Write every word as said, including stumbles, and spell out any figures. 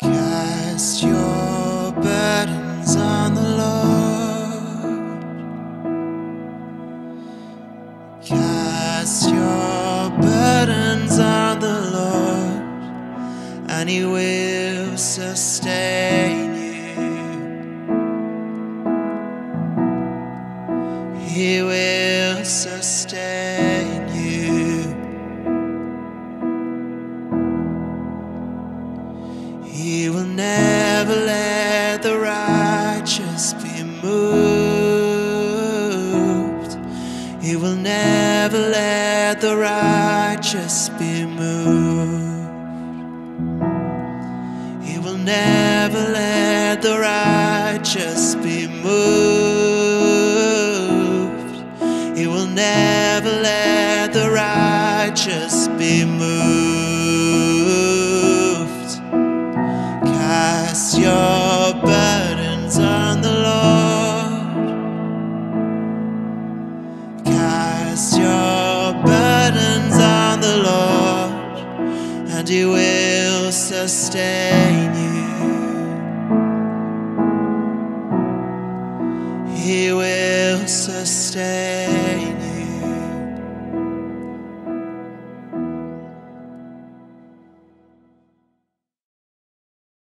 Cast your burdens on the Lord. Cast your burdens on the Lord, and He will sustain you. He will sustain you. He will never let the righteous be moved. He will never let the righteous be moved. He will never let the righteous be moved. He will never let the righteous be moved. Cast your burdens on the Lord. Cast your burdens on the Lord, and He will sustain you. He will sustain